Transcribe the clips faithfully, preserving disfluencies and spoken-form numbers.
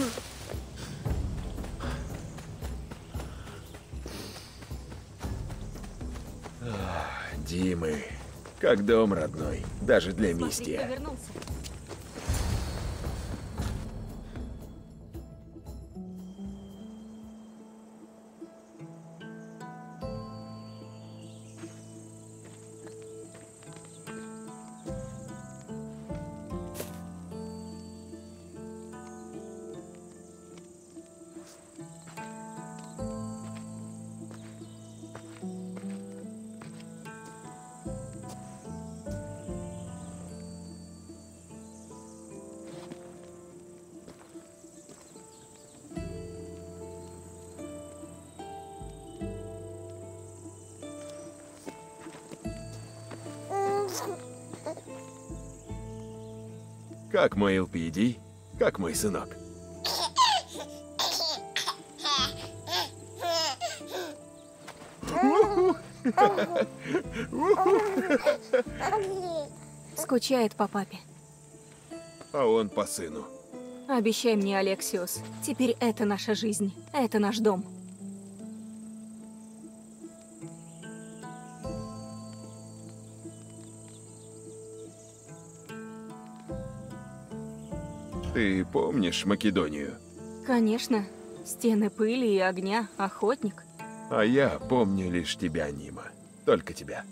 Димы, как дом родной, даже для Мистия. Как мой эл пи ди? Как мой сынок? Скучает по папе. А он по сыну. Обещай мне, Алексиос, теперь это наша жизнь, это наш дом. Ты помнишь Македонию? Конечно. Стены пыли и огня, охотник. А я помню лишь тебя, Нима. Только тебя.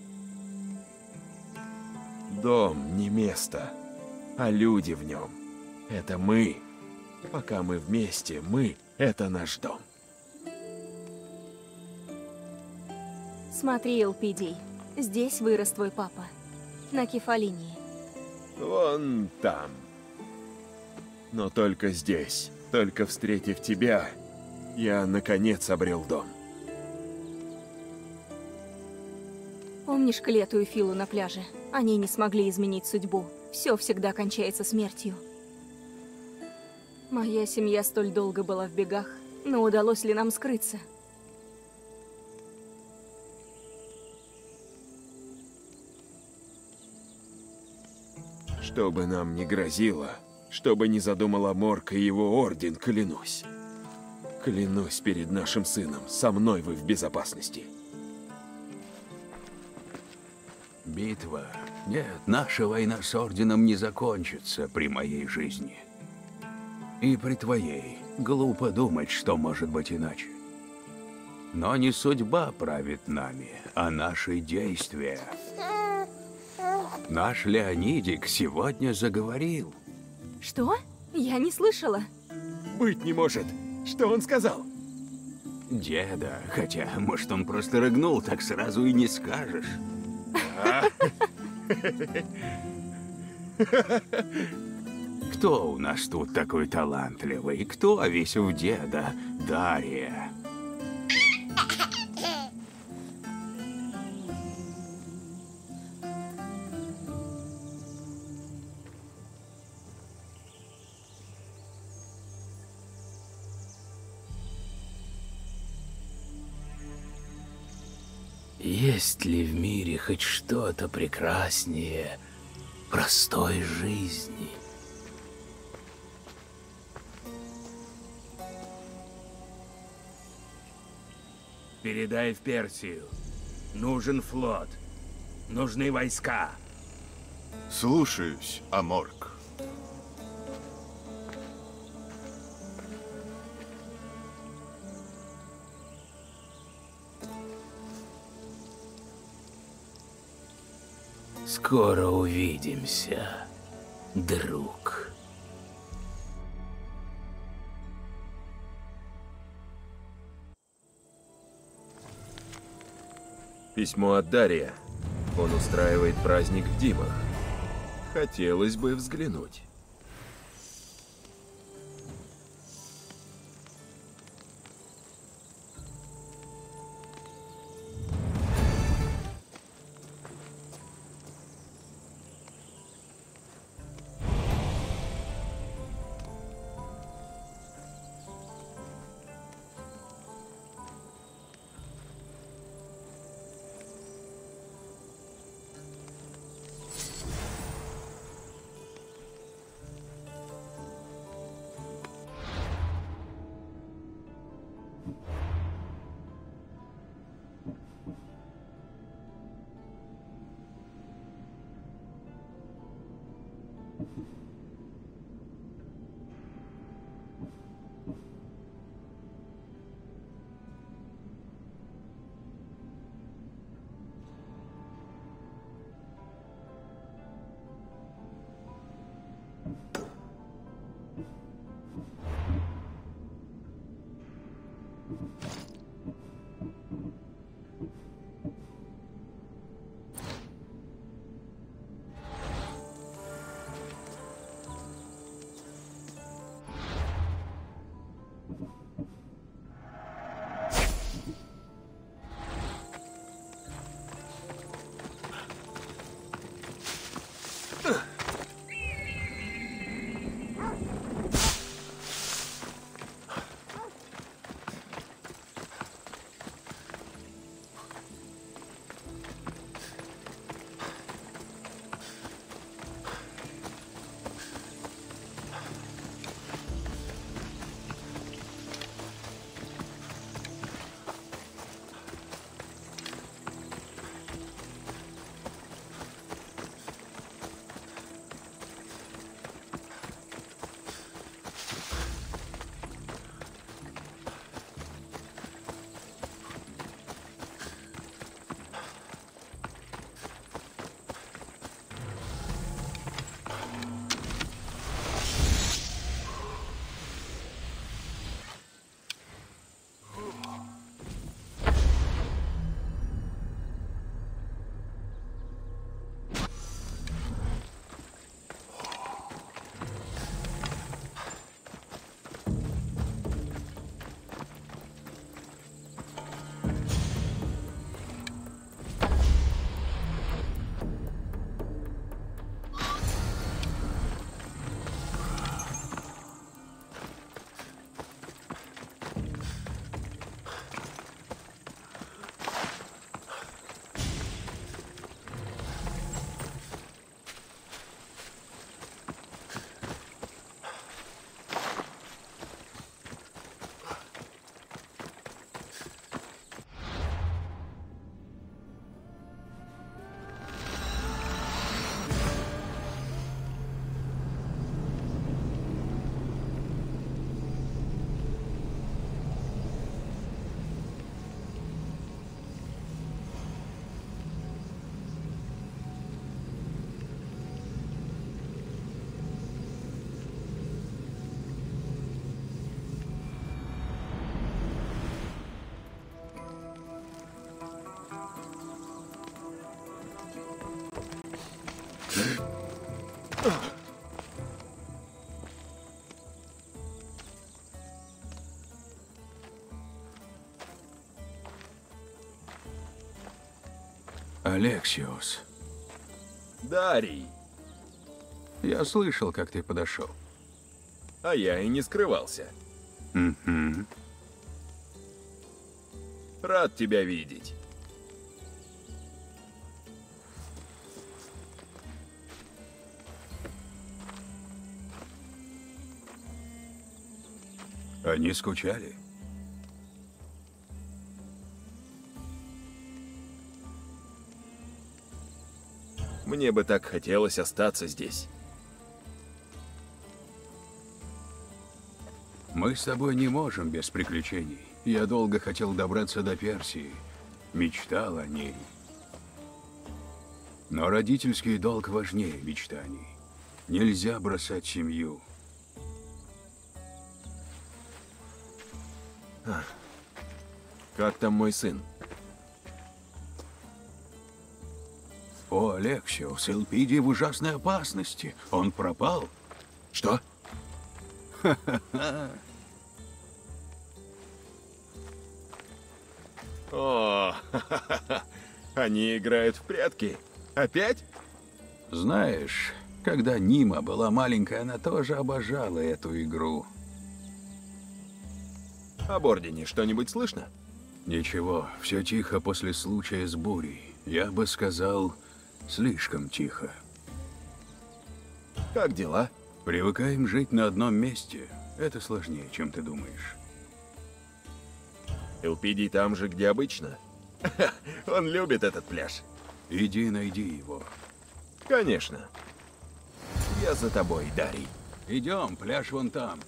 Дом не место, а люди в нем. Это мы. Пока мы вместе, мы — это наш дом. Смотри, эл пи ди, здесь вырос твой папа. На Кефалинии. Вон там. Но только здесь, только встретив тебя, я наконец обрел дом. Помнишь Клету и Филу на пляже? Они не смогли изменить судьбу. Все всегда кончается смертью. Моя семья столь долго была в бегах, но удалось ли нам скрыться? Что бы нам ни грозило, что бы ни задумала Морк и его орден, клянусь. Клянусь перед нашим сыном, со мной вы в безопасности. Битва? Нет, наша война с орденом не закончится при моей жизни. И при твоей. Глупо думать, что может быть иначе. Но не судьба правит нами, а наши действия. Наш Леонидик сегодня заговорил. Что? Я не слышала. Быть не может. Что он сказал? Деда, хотя, может, он просто рыгнул, так сразу и не скажешь. Кто у нас тут такой талантливый? Кто весь в деда? Дарья. Есть ли в мире хоть что-то прекраснее простой жизни? Передай в Персию. Нужен флот. Нужны войска. Слушаюсь, Аморк. Скоро увидимся, друг. Письмо от Дария. Он устраивает праздник в Димах. Хотелось бы взглянуть. Алексиос, Дарий, я слышал, как ты подошел. а я и не скрывался. Угу. Рад тебя видеть. Они скучали? Мне бы так хотелось остаться здесь. Мы с тобой не можем без приключений. Я долго хотел добраться до Персии. Мечтал о ней. Но родительский долг важнее мечтаний. Нельзя бросать семью. Как там мой сын? О, Алексиос, Элпидий в ужасной опасности. Он пропал. Что? О, они играют в прятки. Опять? Знаешь, когда Нима была маленькая, она тоже обожала эту игру. Об Ордене что-нибудь слышно? Ничего, все тихо после случая с бурей. Я бы сказал, слишком тихо. Как дела? Привыкаем жить на одном месте. Это сложнее, чем ты думаешь. Элпидий там же, где обычно. Он любит этот пляж. Иди найди его. Конечно. Я за тобой, Дарий. Идем, пляж вон там.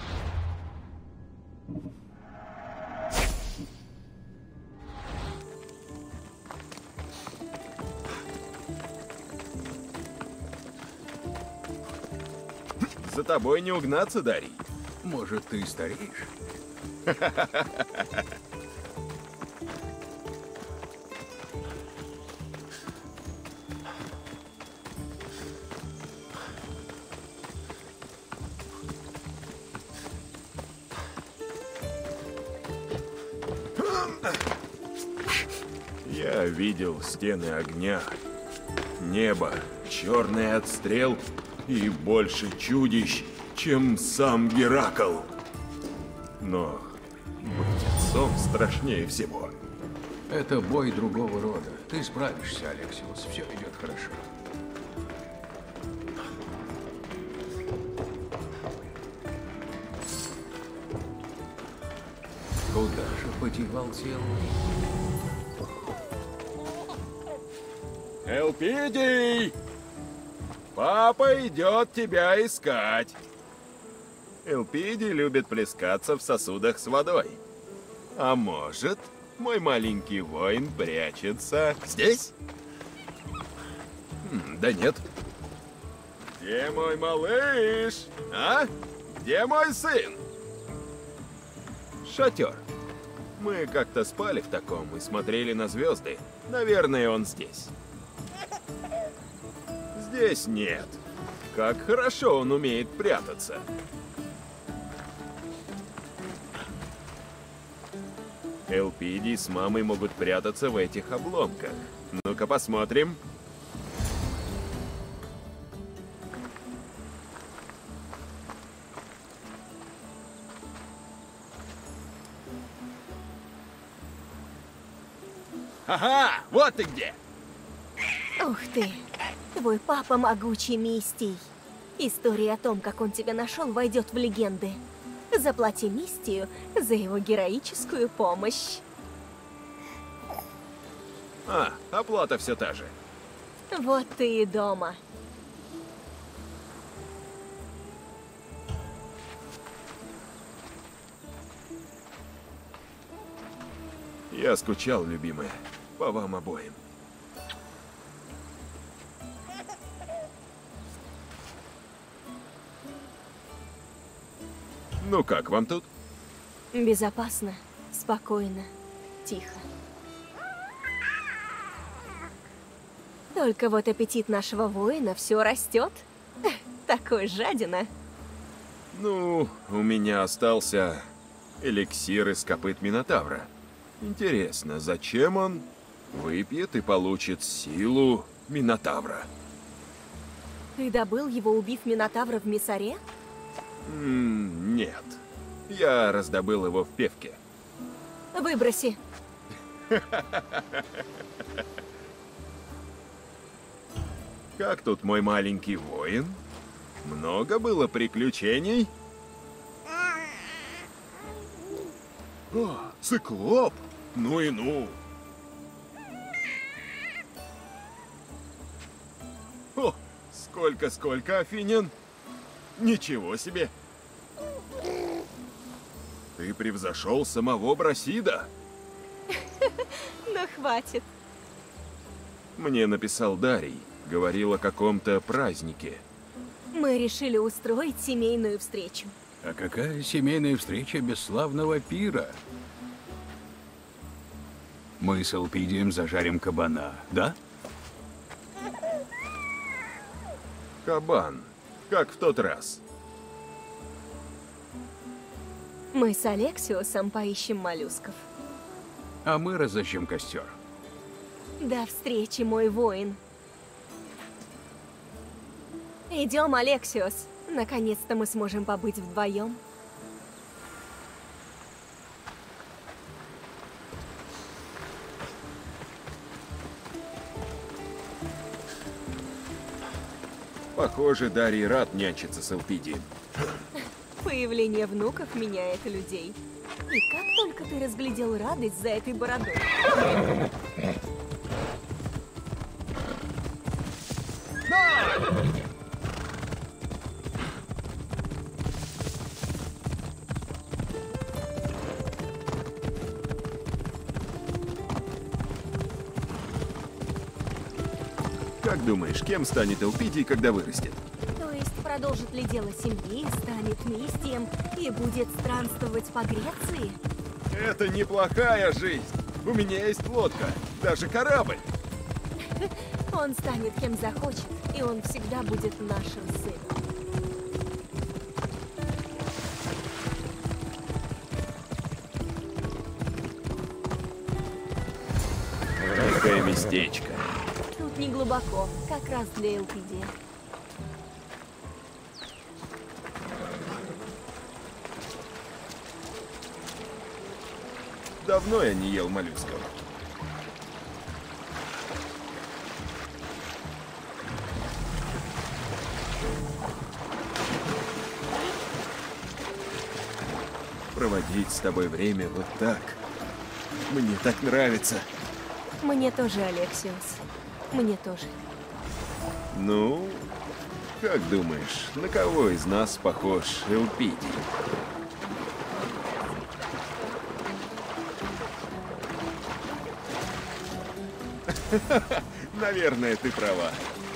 За тобой не угнаться, Дарий. Может, ты стареешь? Я видел стены огня, небо, черное от стрел и больше чудищ, чем сам Геракл. Но быть отцом страшнее всего. Это бой другого рода. Ты справишься, Алексиос. Все идет хорошо. Куда же подевал тело? Элпидий! Папа идет тебя искать. Элпидий любит плескаться в сосудах с водой. А может, мой маленький воин прячется здесь? Хм, да нет. Где мой малыш? А? Где мой сын? Шатер. Мы как-то спали в таком и смотрели на звезды. Наверное, он здесь. Здесь нет. Как хорошо он умеет прятаться. Элпидий с мамой могут прятаться в этих обломках. Ну-ка посмотрим. Ага, вот ты где! Ух ты! Твой папа могучий Мистий. История о том, как он тебя нашел, войдет в легенды. Заплати Мистию за его героическую помощь. А, оплата все та же. Вот ты и дома. Я скучал, любимая, по вам обоим. Ну как вам тут? Безопасно, спокойно, тихо. Только вот аппетит нашего воина все растет. Такой жадина. Ну, у меня остался эликсир из копыт Минотавра. Интересно, зачем он выпьет и получит силу Минотавра? Ты добыл его, убив Минотавра в Миссаре? М, нет. Я раздобыл его в Певке. Выброси. Как тут мой маленький воин? Много было приключений? О, циклоп! Ну и ну! О, сколько-сколько, Афинян! Ничего себе! Ты превзошел самого Брасида? Ну, хватит. Мне написал Дарий. Говорил о каком-то празднике. Мы решили устроить семейную встречу. А какая семейная встреча без славного пира? Мы с Элпидием зажарим кабана, да? Кабан. Как в тот раз. Мы с Алексиосом поищем моллюсков. А мы разожжем костер. До встречи, мой воин. Идем, Алексиос. Наконец-то мы сможем побыть вдвоем. Похоже, Дарий рад нянчиться с Элпидием. Появление внуков меняет людей. И как только ты разглядел радость за этой бородой. Как думаешь, кем станет Элпидий, когда вырастет? То есть продолжит ли дело семьи, станет мистием и будет странствовать по Греции? Это неплохая жизнь. У меня есть лодка, даже корабль. Он станет кем захочет, и он всегда будет нашим сыном. Какое местечко. Тут не глубоко, как раз для Элпидия. Давно я не ел моллюсков. Проводить с тобой время вот так. Мне так нравится. Мне тоже, Алексиос. Мне тоже. Ну, как думаешь, на кого из нас похож Элпидий? Наверное, ты права.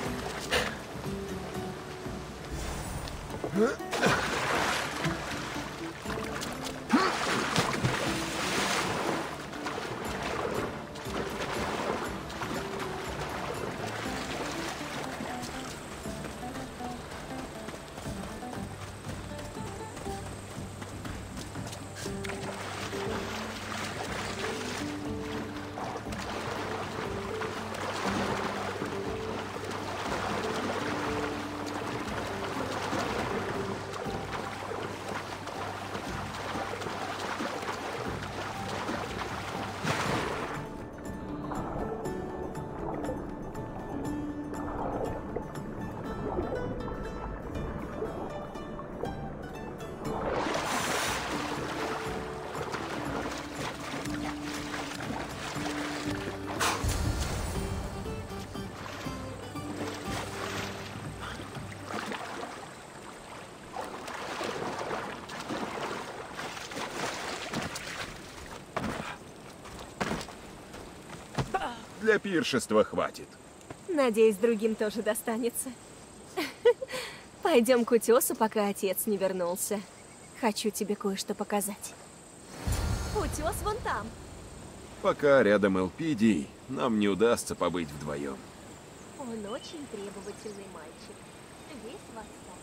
Для пиршества хватит. Надеюсь, другим тоже достанется. Пойдем к утесу, пока отец не вернулся. Хочу тебе кое-что показать. Утес вон там. Пока рядом Элпидий, нам не удастся побыть вдвоем. Он очень требовательный мальчик. Весь в отца.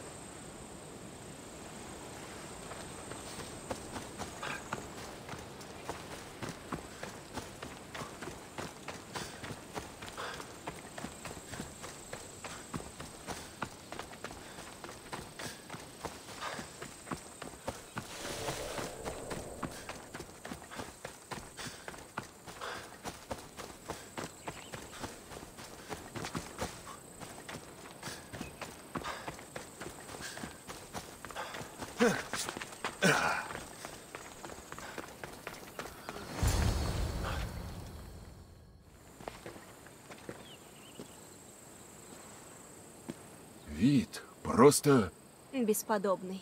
Вид просто... Бесподобный.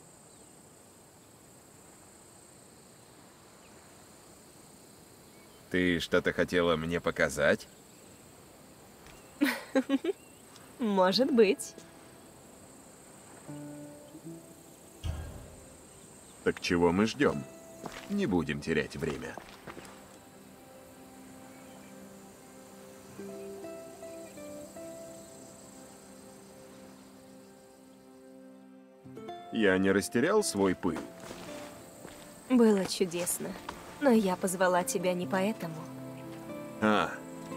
Ты что-то хотела мне показать? Может быть. Так чего мы ждем? Не будем терять время. Я не растерял свой пыл? Было чудесно. Но я позвала тебя не поэтому. А,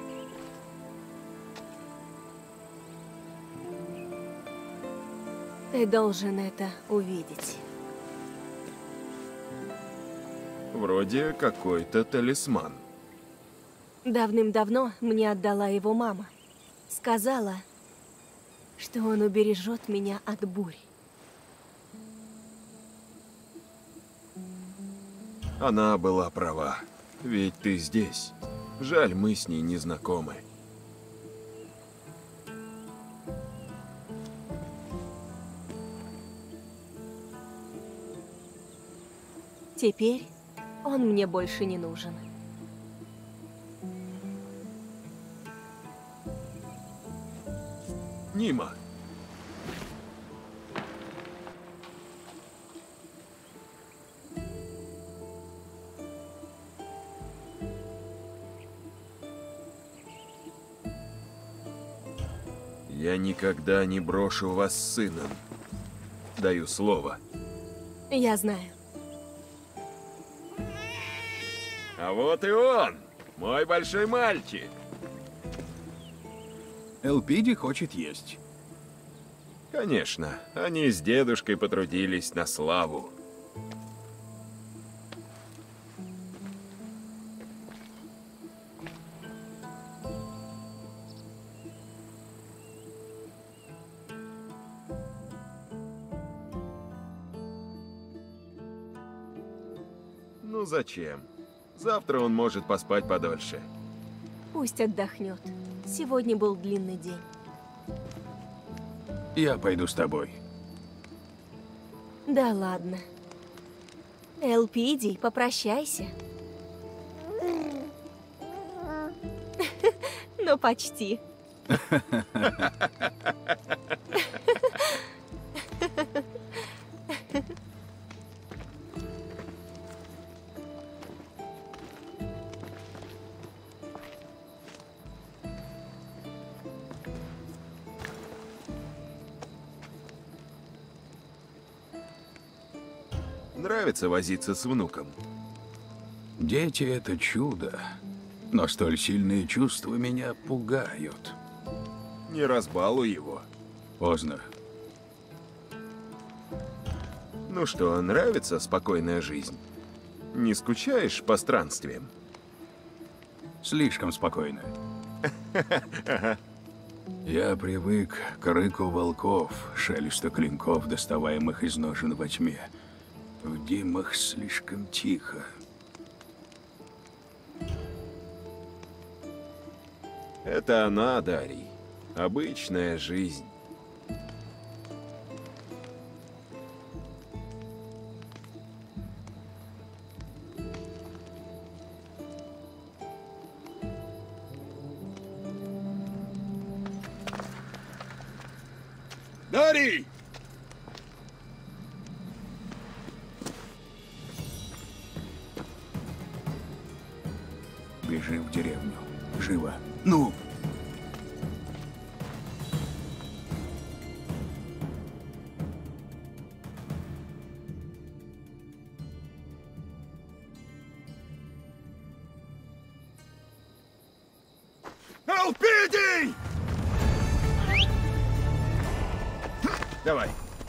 Ты должен это увидеть. вроде какой-то талисман. Давным-давно мне отдала его мама. Сказала, что он убережет меня от бурь. Она была права. Ведь ты здесь. Жаль, мы с ней не знакомы. Теперь он мне больше не нужен. Нима. Я никогда не брошу вас с сыном. Даю слово. Я знаю. А вот и он, мой большой мальчик. Элпиди хочет есть. Конечно, они с дедушкой потрудились на славу. Ну зачем? Завтра он может поспать подольше. Пусть отдохнет. Сегодня был длинный день. Я пойду с тобой. Да ладно. Элпиди, попрощайся. Ну, почти. Нравится возиться с внуком. Дети — это чудо, но столь сильные чувства меня пугают. Не разбалуй его. Поздно. Ну что, нравится спокойная жизнь? Не скучаешь по странствиям? Слишком спокойно. Я привык к рыку волков, шелесту клинков, доставаемых из ножен во тьме. В димах слишком тихо. Это она, Дарий. Обычная жизнь. Дарий! Бежим в деревню. Живо. Ну! Элпидий! Давай.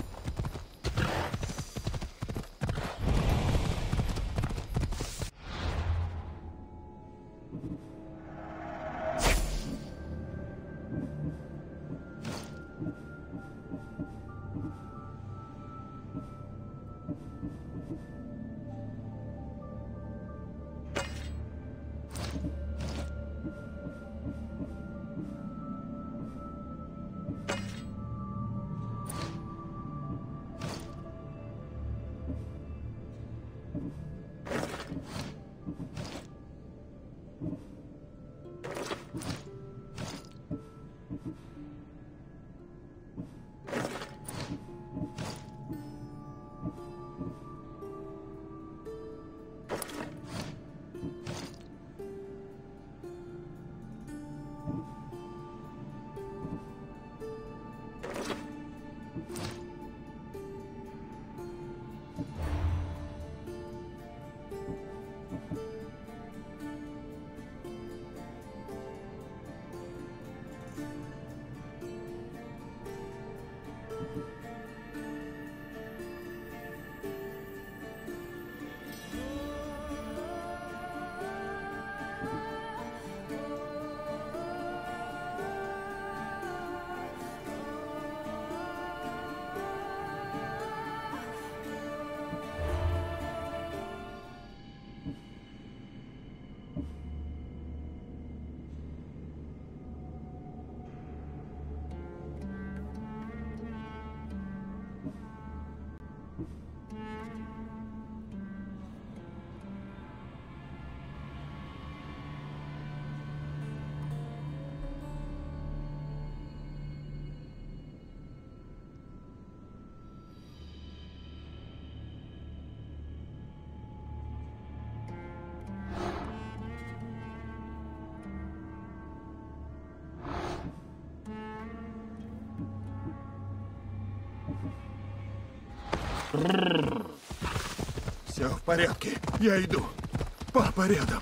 Все в порядке. Я иду. Папа рядом.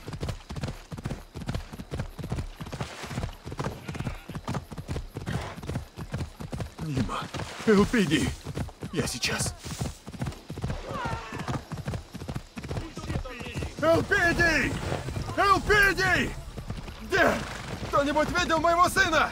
Мимо. Элпидий. Я сейчас. Элпидий! Элпидий! Где? Кто-нибудь видел моего сына?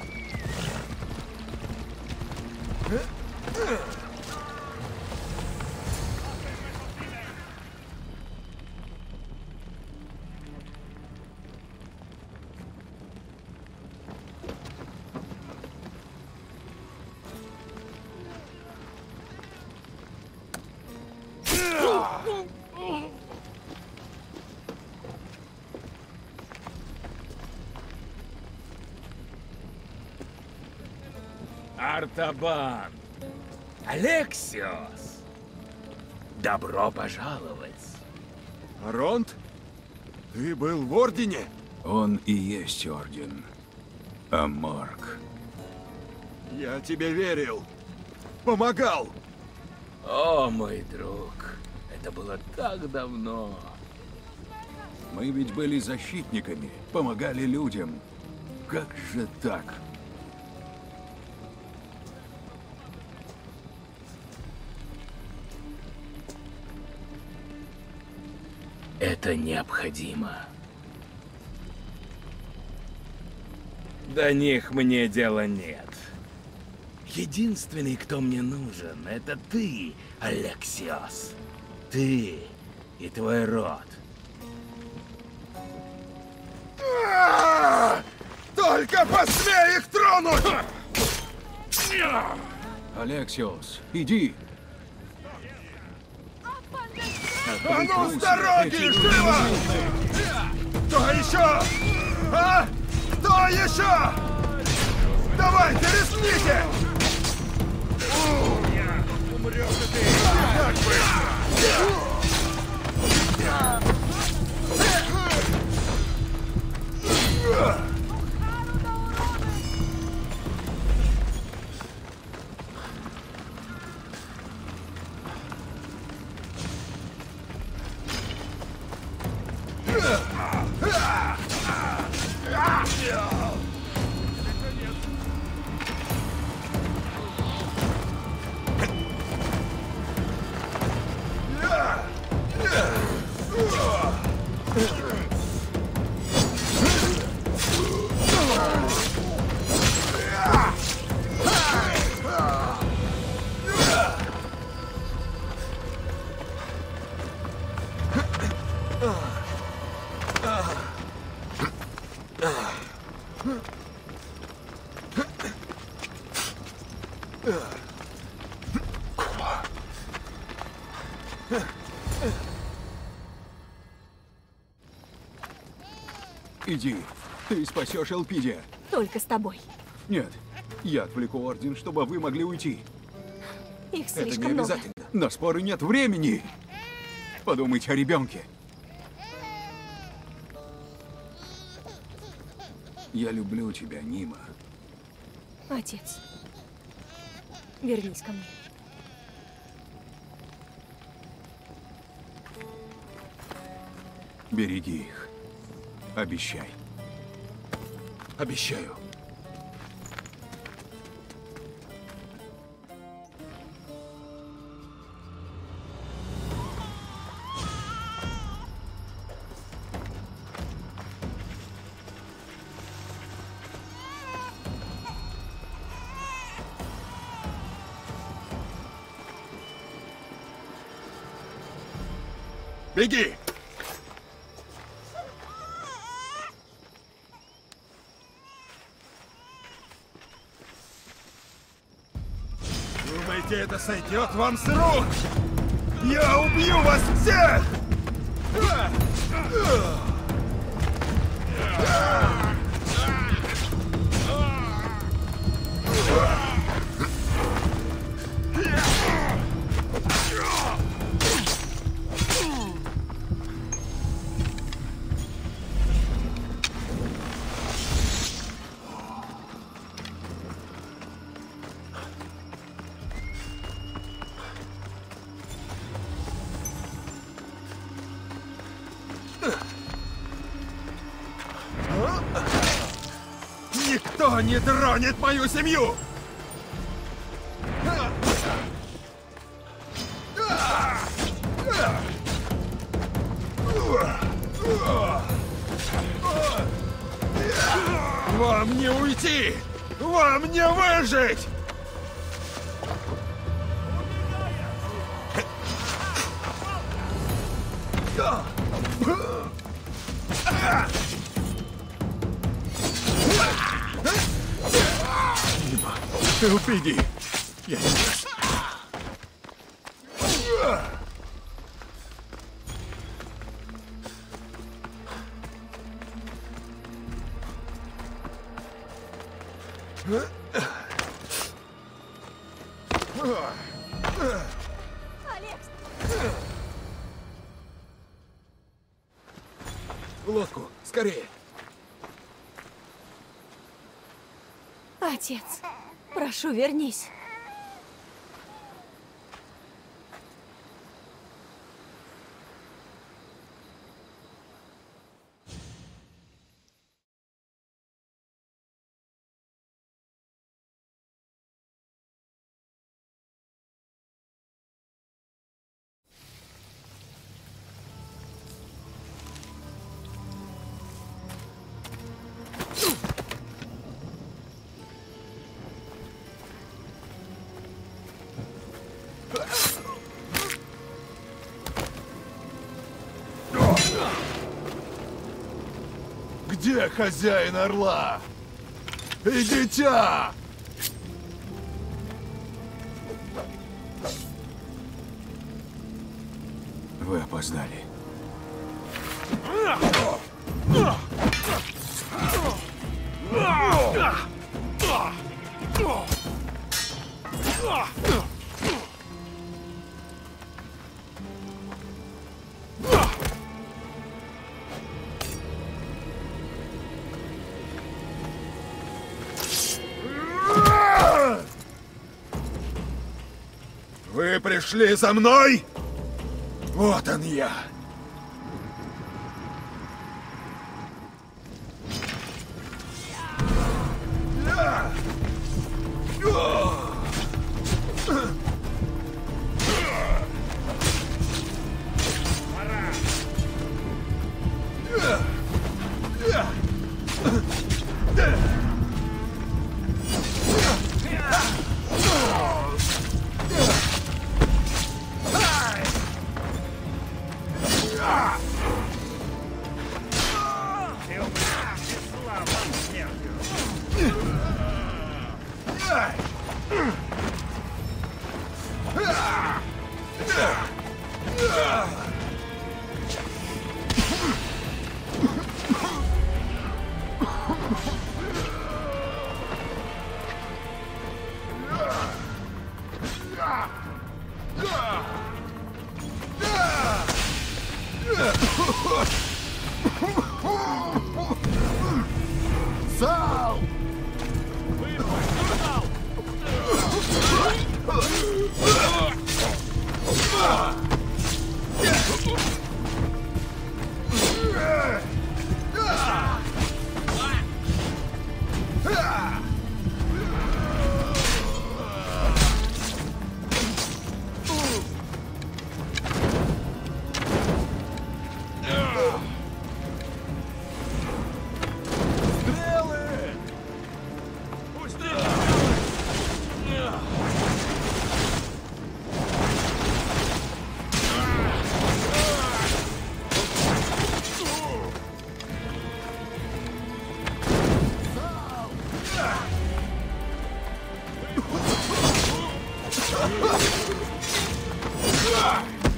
Артабан! Алексиос! Добро пожаловать! Аронт? Ты был в Ордене? Он и есть Орден. Аморг. Я тебе верил. Помогал. О, мой друг, это было так давно. Мы ведь были защитниками, помогали людям. Как же так? Это необходимо. До них мне дела нет. Единственный, кто мне нужен, это ты, Алексиос. Ты и твой род. Только посмей их тронуть! Алексиос, иди! А ну с дороги, живо! Кто еще? А? Кто еще? Давайте, рискните! Умрешь ты! Так быстро! Yeah! Иди, ты спасешь Элпидия. Только с тобой. Нет, я отвлеку Орден, чтобы вы могли уйти. Их Это слишком не много. обязательно. На споры нет времени. Подумайте о ребенке. Я люблю тебя, Нима. Отец, вернись ко мне. Береги их. Обещай. Обещаю. Беги! Думаете, это сойдет вам с рук? Я убью вас всех! Никто не тронет мою семью! Вам не уйти! Вам не выжить! Элпидий! Я сейчас... В лодку, скорее. Отец, прошу, вернись. Где хозяин орла? И дитя! Вы опоздали. Вы пришли за мной? Вот он я.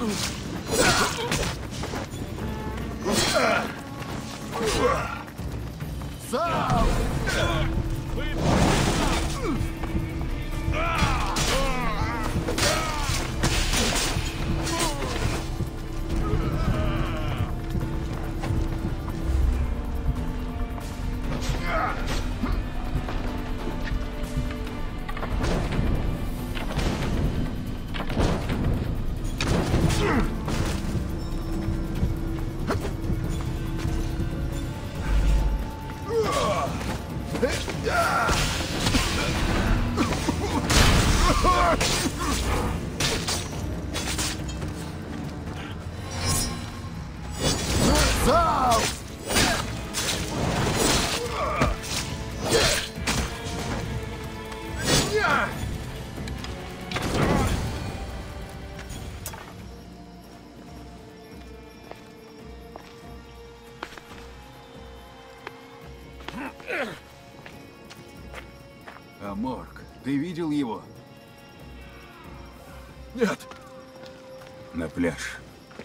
Сам! Сам! А Морк, ты видел его? Нет! На пляж.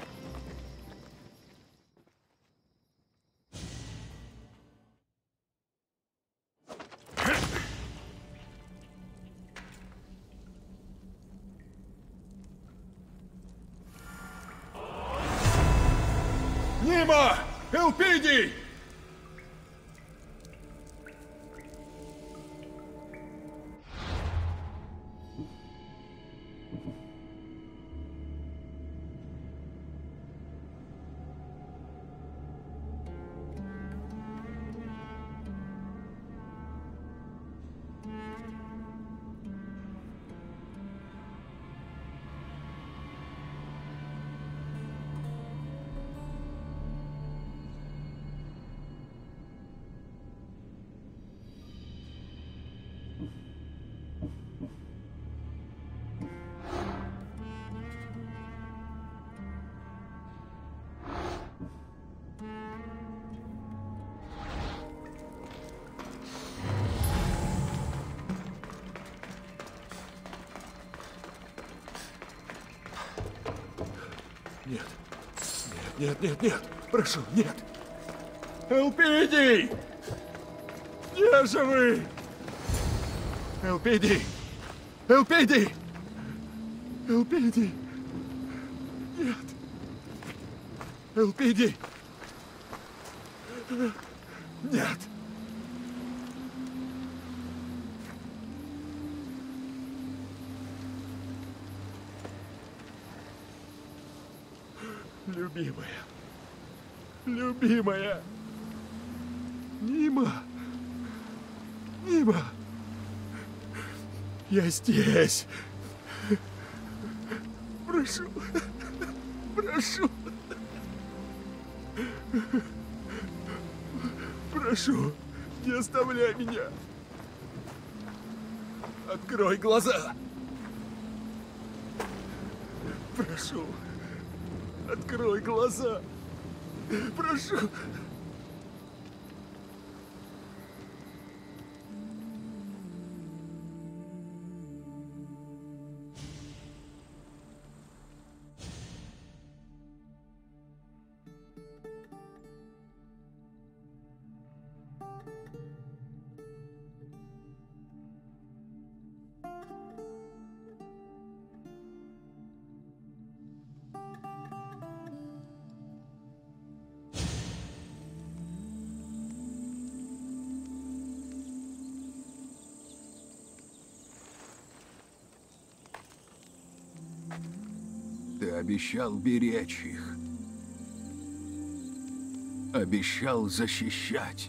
Нима! Элпидий! Нет. Нет, нет, нет, нет. Прошу, нет. Элпидий! Где же вы? Элпидий! Элпидий! Элпидий! Нет. Элпидий! Нет. Любимая. Любимая. Нима. Нима. Я здесь. Прошу. Прошу. Прошу, не оставляй меня. Открой глаза. Прошу. Открой глаза. Прошу. Ты обещал беречь их. Обещал защищать.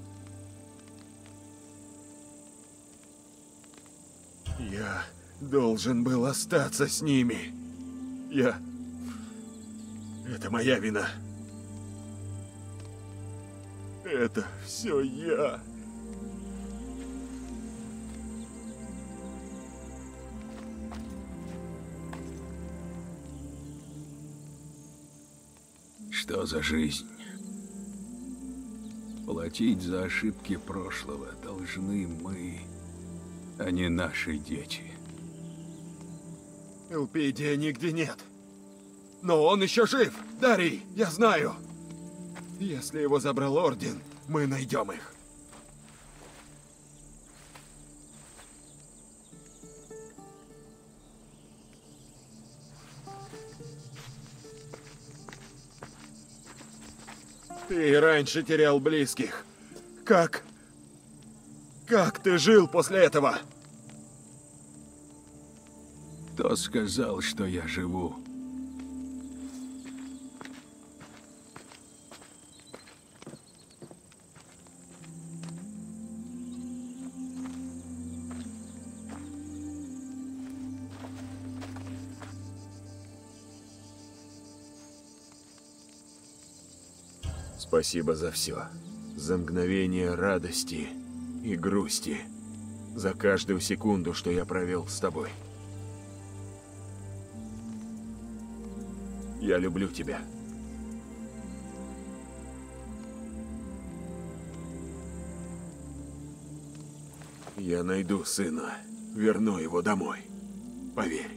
Я должен был остаться с ними. Я... Это моя вина. Это все я. Что за жизнь? Платить за ошибки прошлого должны мы, а не наши дети. Элпидия нигде нет. Но он еще жив! Дарий, я знаю! Если его забрал Орден, мы найдем их. Ты и раньше терял близких. Как? Как ты жил после этого? Кто сказал, что я живу? Спасибо за все. За мгновение радости и грусти. За каждую секунду, что я провел с тобой. Я люблю тебя. Я найду сына, верну его домой. Поверь.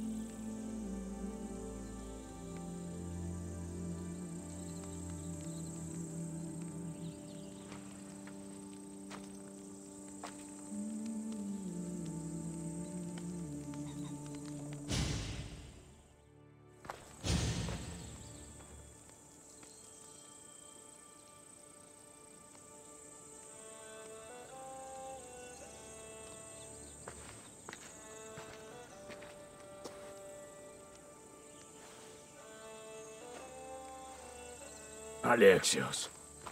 Алексиос.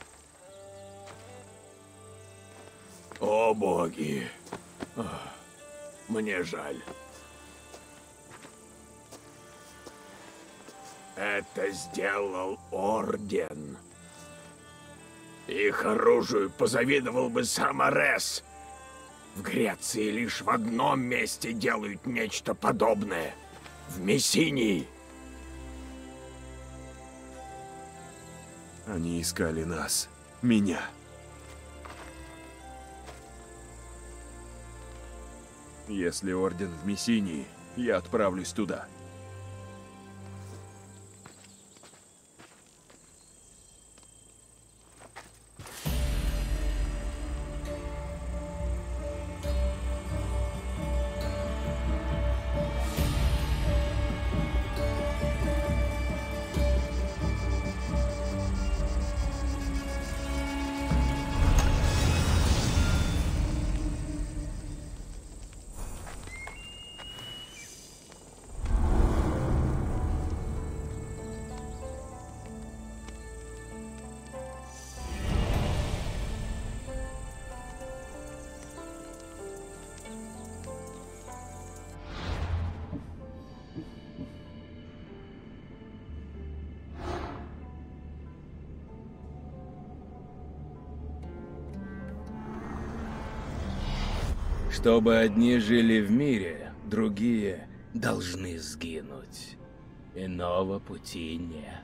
О, боги. Ах, мне жаль. Это сделал Орден. Их оружию позавидовал бы сам Арес. В Греции лишь в одном месте делают нечто подобное. В Мессинии. Они искали нас. Меня. Если Орден в Мессинии, я отправлюсь туда. Чтобы одни жили в мире, другие должны сгинуть. Иного пути нет.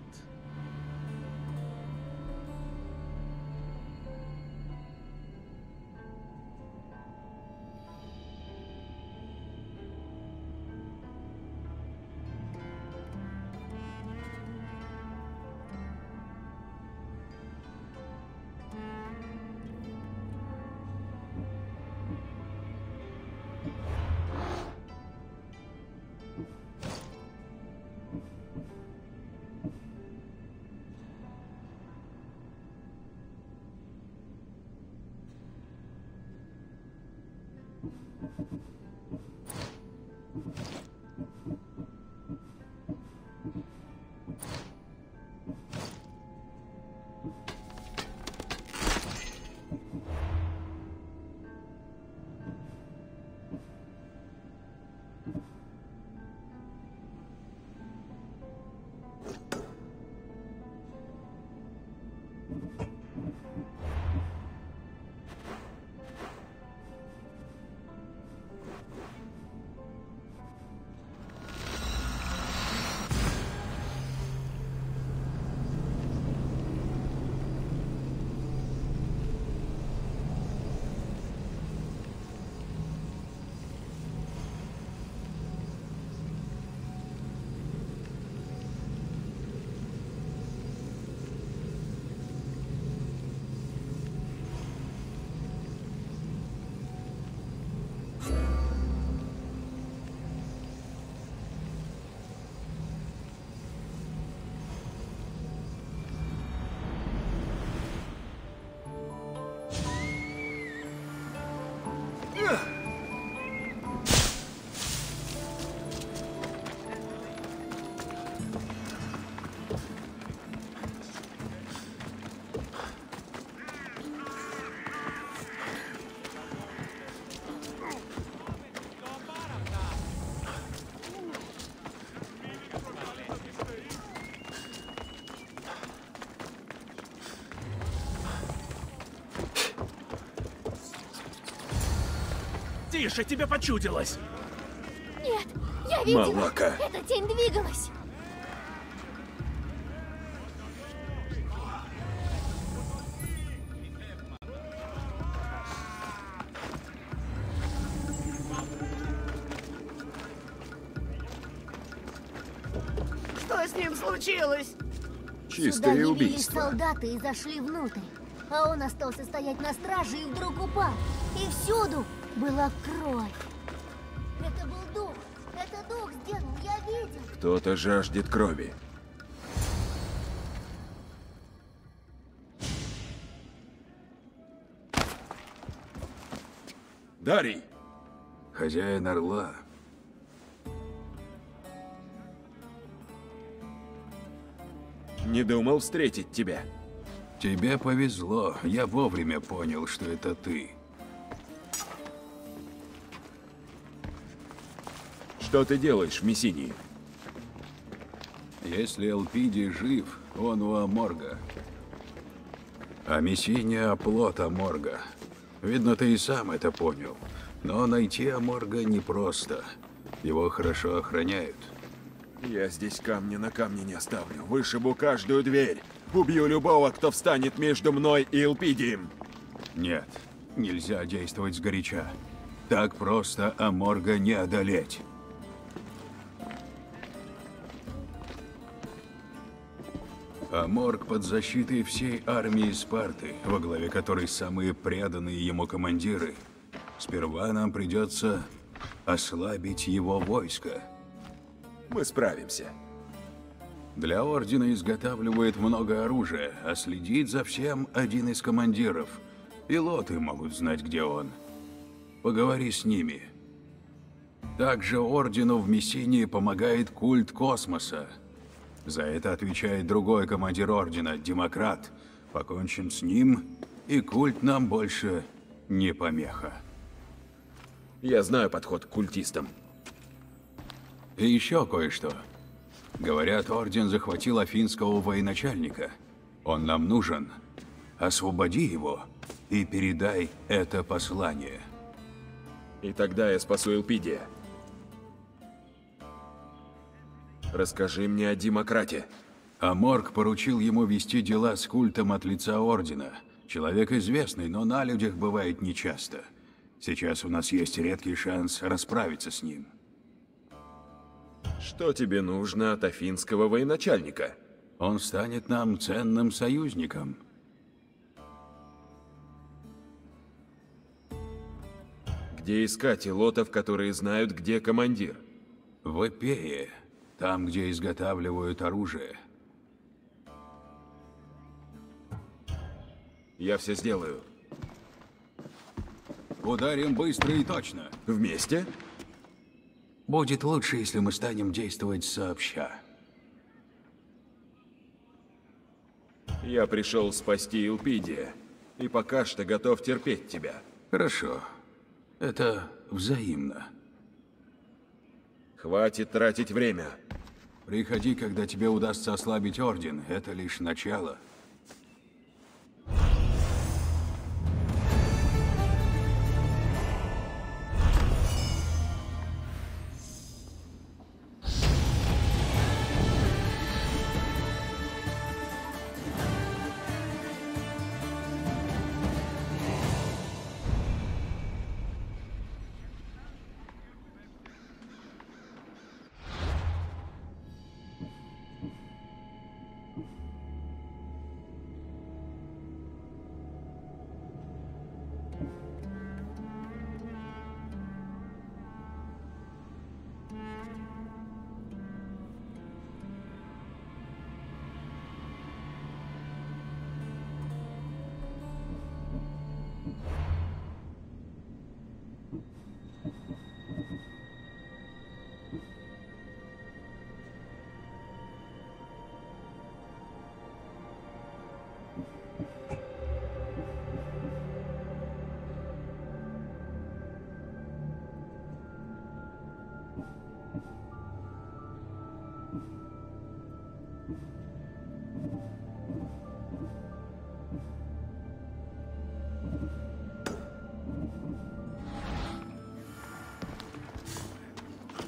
Тише, тебе почудилось! Нет, я видела! Малака. Эта тень двигалась! Что с ним случилось? Сюда Чистое явились убийство. солдаты и зашли внутрь. А он остался стоять на страже и вдруг упал. И всюду была кровь. Это был дух. Это дух сделал, я видел. Кто-то жаждет крови. Дарий! Хозяин Орла. Не думал встретить тебя. Тебе повезло. Я вовремя понял, что это ты. Что ты делаешь в Мессинии? Если Элпиди жив, он у Аморга. А Мессиния — оплот Аморга. Видно, ты и сам это понял. Но найти Аморга непросто. Его хорошо охраняют. Я здесь камня на камне не оставлю. Вышибу каждую дверь. Убью любого, кто встанет между мной и Элпидием. Нет, нельзя действовать сгоряча. Так просто Аморга не одолеть. Аморг под защитой всей армии Спарты, во главе которой самые преданные ему командиры. Сперва нам придется ослабить его войско. Мы справимся. Для Ордена изготавливает много оружия, а следит за всем один из командиров. Пилоты могут знать, где он. Поговори с ними. Также Ордену в Мессинии помогает культ космоса. За это отвечает другой командир Ордена, Демократ. Покончим с ним, и культ нам больше не помеха. Я знаю подход к культистам. И еще кое-что. Говорят, Орден захватил афинского военачальника. Он нам нужен. Освободи его и передай это послание. И тогда я спасу Элпидия. Расскажи мне о Демократе. Аморг поручил ему вести дела с культом от лица Ордена. Человек известный, но на людях бывает нечасто. Сейчас у нас есть редкий шанс расправиться с ним. Что тебе нужно от афинского военачальника? Он станет нам ценным союзником. Где искать илотов, которые знают, где командир? В Эпее, там, где изготавливают оружие. Я все сделаю. Ударим быстро и точно. Вместе? Будет лучше, если мы станем действовать сообща. Я пришел спасти Элпидия, и пока что готов терпеть тебя. Хорошо. Это взаимно. Хватит тратить время. Приходи, когда тебе удастся ослабить Орден. Это лишь начало.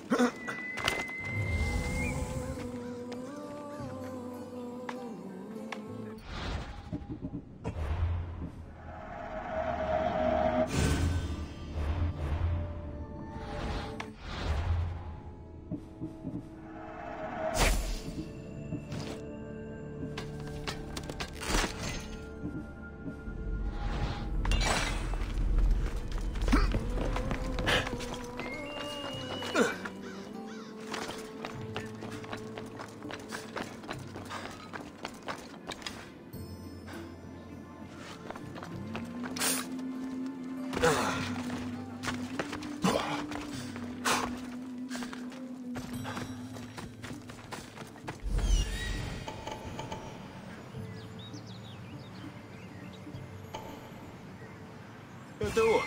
Это он.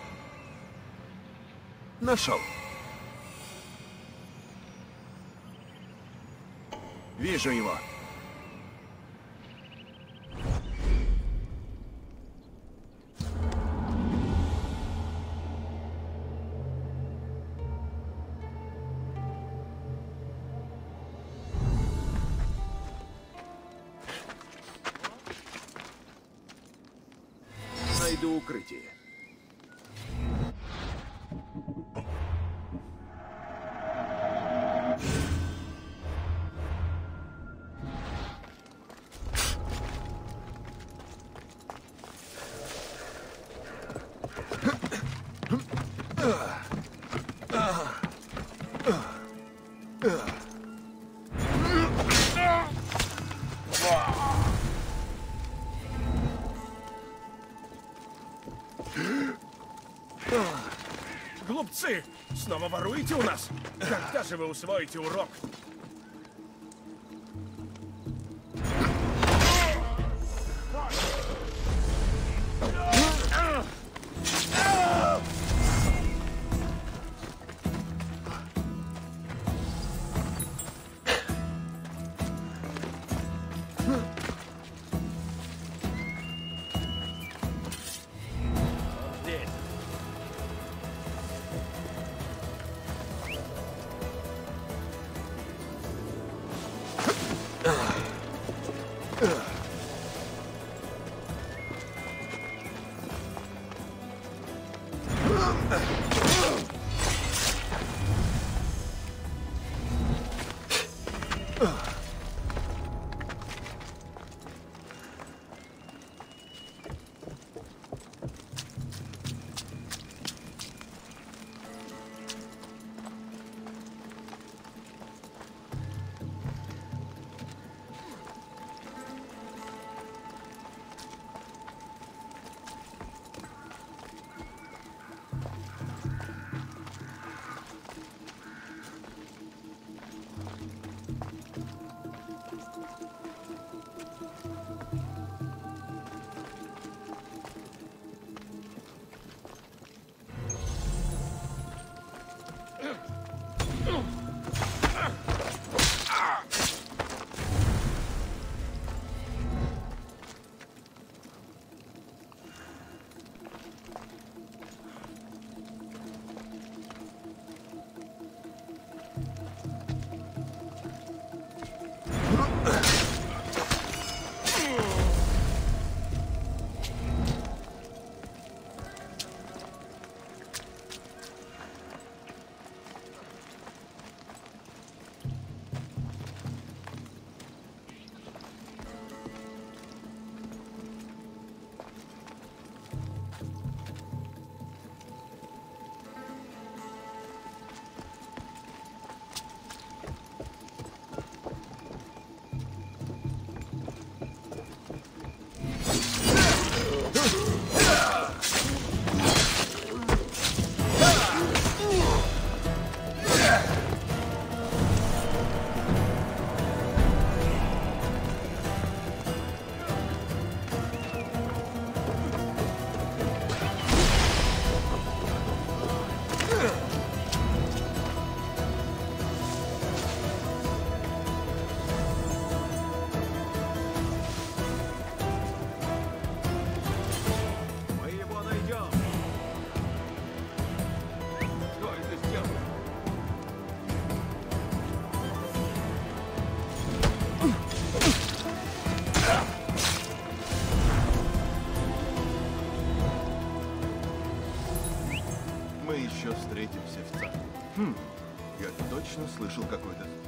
Нашел. Вижу его. Найду укрытие. Глупцы! Снова воруете у нас? Когда же вы усвоите урок? мы еще встретимся в центре. Хм, я точно слышал какой-то звук.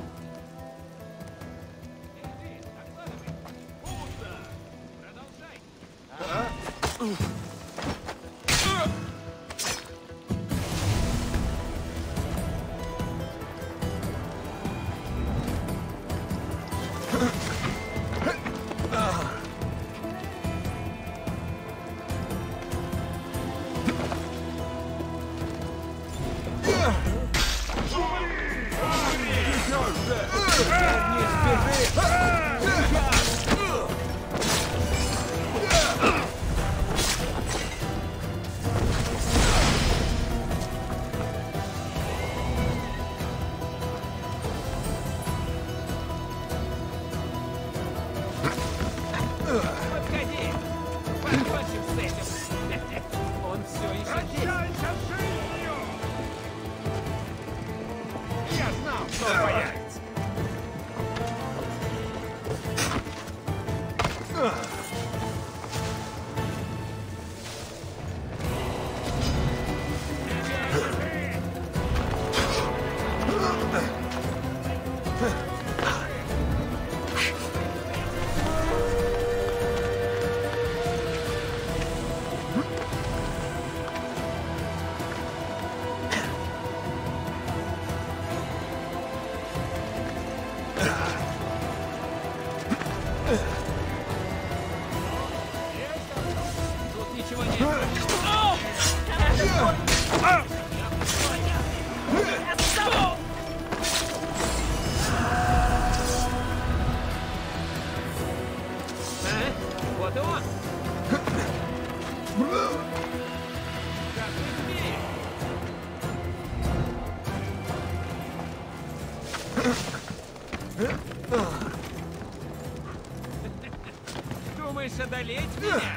Думаешь одолеть меня?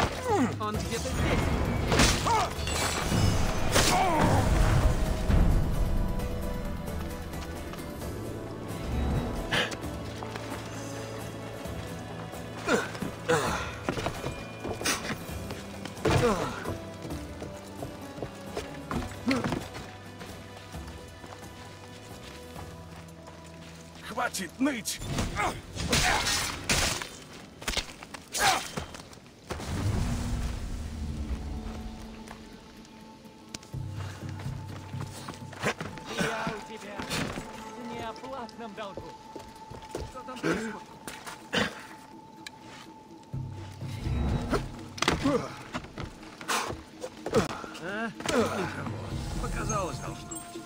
Он где-то здесь. Хватит ныть! Я у тебя в неоплатном долгу. Что там происходит? А? Никого. Показалось, должно быть.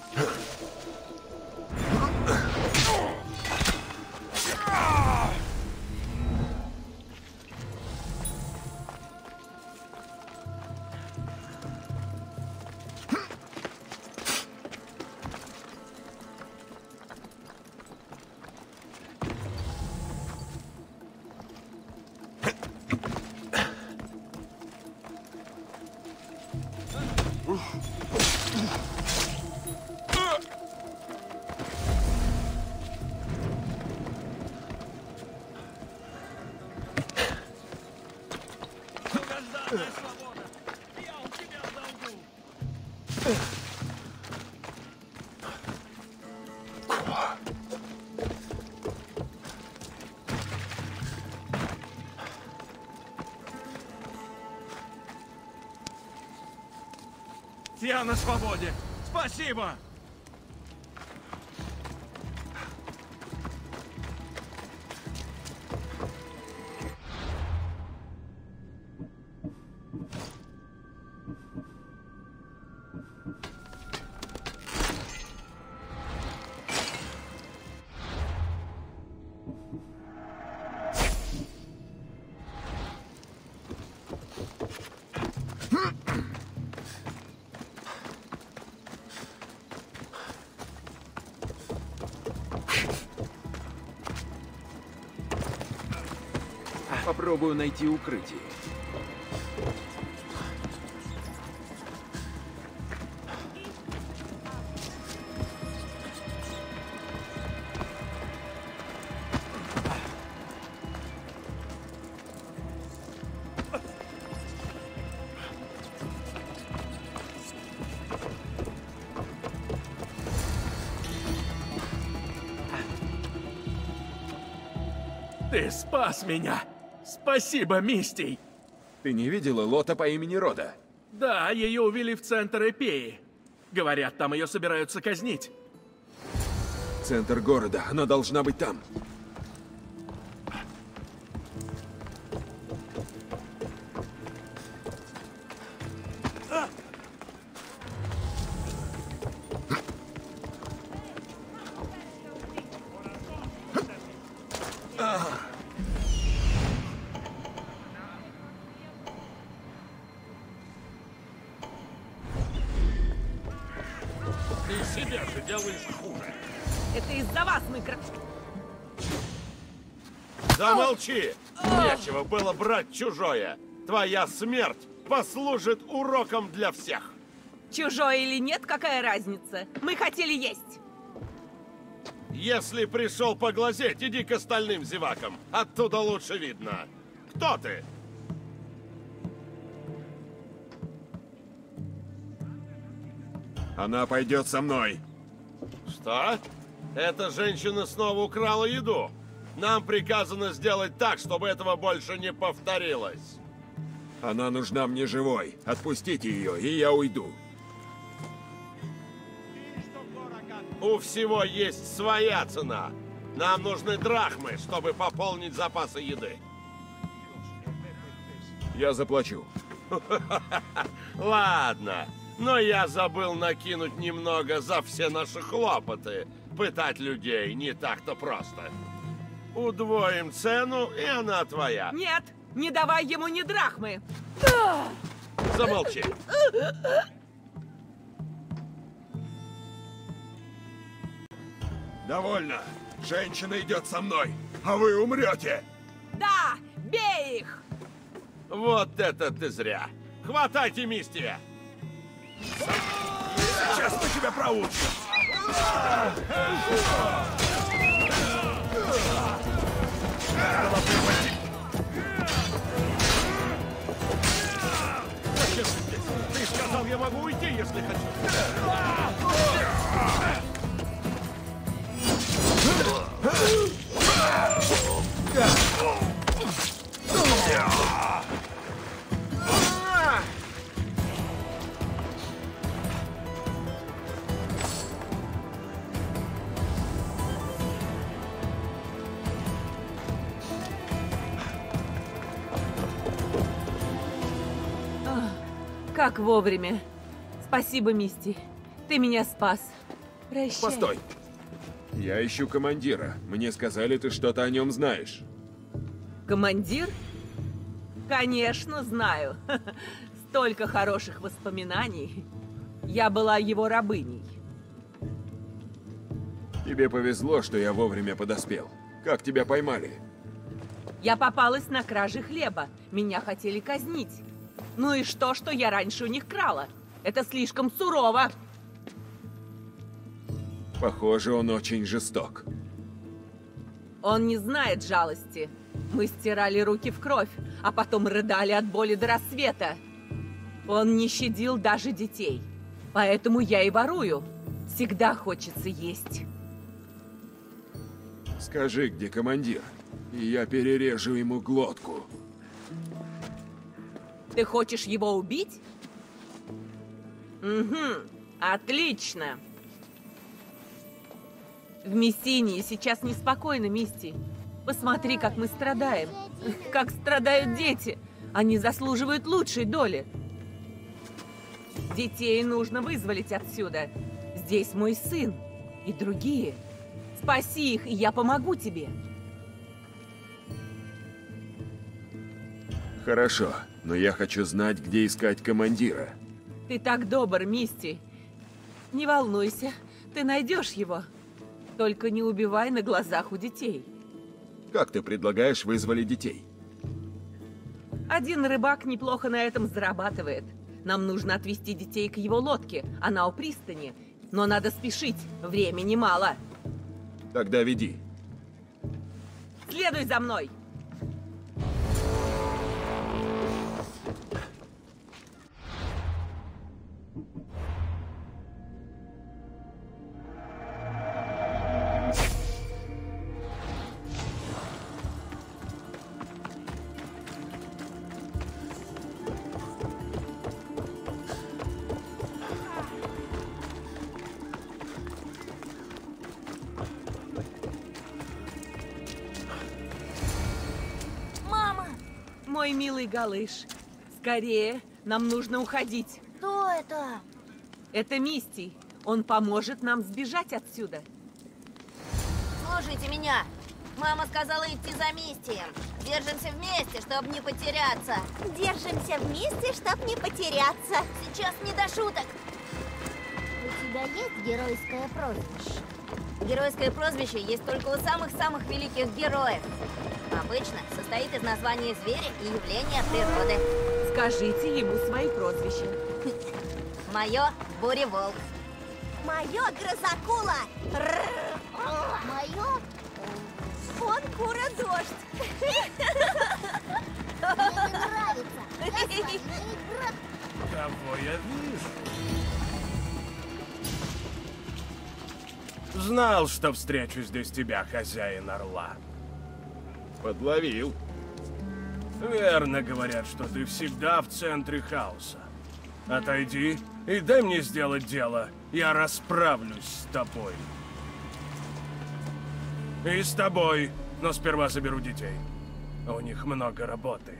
Долгожданная свобода! Я у тебя в долгу! Я на свободе! Спасибо! Попробую найти укрытие. Ты спас меня! Спасибо, Мистий! Ты не видела лота по имени Рода? Да, ее увели в центр Эпеи. Говорят, там ее собираются казнить. Центр города, она должна быть там. Ты себя же делаешь хуже. Это из-за вас мы кра... Замолчи! Нечего было брать чужое. Твоя смерть послужит уроком для всех. Чужое или нет, какая разница? Мы хотели есть. Если пришел поглазеть, иди к остальным зевакам. Оттуда лучше видно. Кто ты? Она пойдет со мной. Что? Эта женщина снова украла еду. Нам приказано сделать так, чтобы этого больше не повторилось. Она нужна мне живой. Отпустите ее, и я уйду. У всего есть своя цена. Нам нужны драхмы, чтобы пополнить запасы еды. Я заплачу. Ладно, но я забыл накинуть немного за все наши хлопоты. Пытать людей не так-то просто. Удвоим цену, и она твоя. Нет, не давай ему ни драхмы. Замолчи. Довольно. Женщина идет со мной, а вы умрете. Да, бей их. Вот это ты зря. Хватайте Мистия. Сейчас мы тебя проучим. Зачем ты здесь? Ты сказал, я могу уйти, если хочу. Как вовремя. Спасибо, Мисти. Ты меня спас. Прощай. Постой. Я ищу командира. Мне сказали, ты что-то о нем знаешь. Командир? Конечно, знаю. Столько хороших воспоминаний. Я была его рабыней. Тебе повезло, что я вовремя подоспел. Как тебя поймали? Я попалась на краже хлеба. Меня хотели казнить. Ну и что, что я раньше у них крала? Это слишком сурово. Похоже, он очень жесток. Он не знает жалости. Мы стирали руки в кровь, а потом рыдали от боли до рассвета. Он не щадил даже детей. Поэтому я и ворую. Всегда хочется есть. Скажи, где командир, и я перережу ему глотку. Ты хочешь его убить? Угу, отлично. В Мессинии сейчас неспокойно, Мисти. Посмотри, как мы страдаем. Как страдают дети. Они заслуживают лучшей доли. Детей нужно вызволить отсюда. Здесь мой сын и другие. Спаси их, и я помогу тебе. Хорошо, но я хочу знать, где искать командира. Ты так добр, Мисти. Не волнуйся, ты найдешь его. Только не убивай на глазах у детей. Как ты предлагаешь вызволить детей? Один рыбак неплохо на этом зарабатывает. Нам нужно отвезти детей к его лодке. Она у пристани. Но надо спешить, времени мало. Тогда веди. Следуй за мной. Мой милый Галыш, скорее, нам нужно уходить. Кто это? Это Мистий. Он поможет нам сбежать отсюда. Слушайте меня. Мама сказала идти за Мистием. Держимся вместе, чтобы не потеряться. Держимся вместе, чтобы не потеряться. Сейчас не до шуток. У тебя есть геройское прозвище? Геройское прозвище есть только у самых-самых великих героев. Обычно состоит из названия зверя и явления природы. Скажите ему свои прозвища. Мое – Буреволк. Мое – Грозакула. Мое? Он Кура-дождь. Мне не нравится. Я с вами не играю. Кого я вижу? Знал, что встречу здесь тебя, хозяин Орла. Подловил. Верно говорят, что ты всегда в центре хаоса. Отойди и дай мне сделать дело. Я расправлюсь с тобой. И с тобой. Но сперва заберу детей. У них много работы.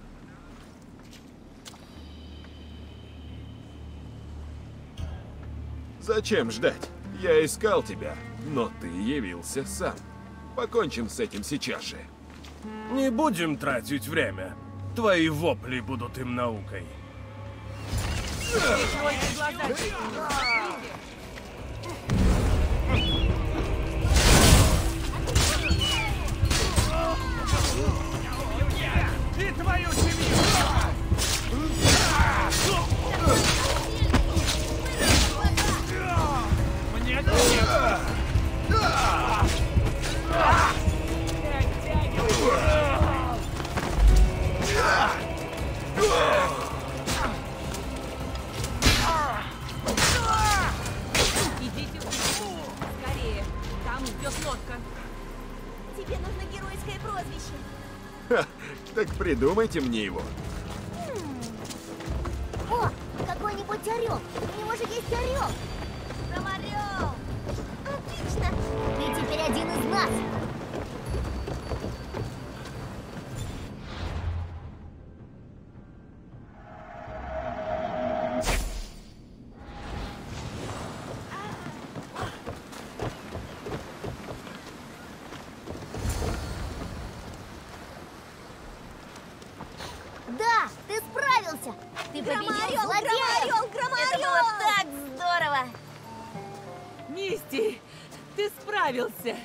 Зачем ждать? Я искал тебя, но ты явился сам. Покончим с этим сейчас же. Не будем тратить время. Твои вопли будут им наукой. Прикройте глаза. И твою семью! Мне нет! Идите в воду. Скорее. Там ждет лодка. Тебе нужно геройское прозвище. Ха, так придумайте мне его. О, какой-нибудь орел. У него же есть орел. Там орел. Отлично. Ты теперь один из нас. Да, ты справился. Ты победил Громоорел, злодея. громоорел, громоорел. Это было так здорово. Мисти, ты справился.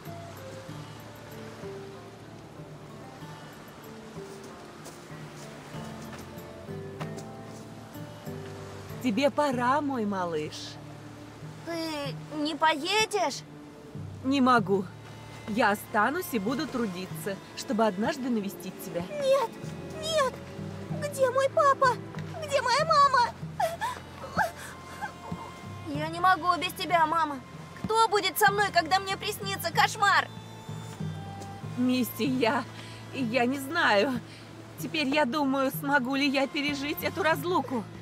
Тебе пора, мой малыш. Ты не поедешь? Не могу. Я останусь и буду трудиться, чтобы однажды навестить тебя. Нет, нет. Где мой папа? Где моя мама? Я не могу без тебя, мама. Кто будет со мной, когда мне приснится кошмар? Мисти, я... я не знаю. Теперь я думаю, смогу ли я пережить эту разлуку.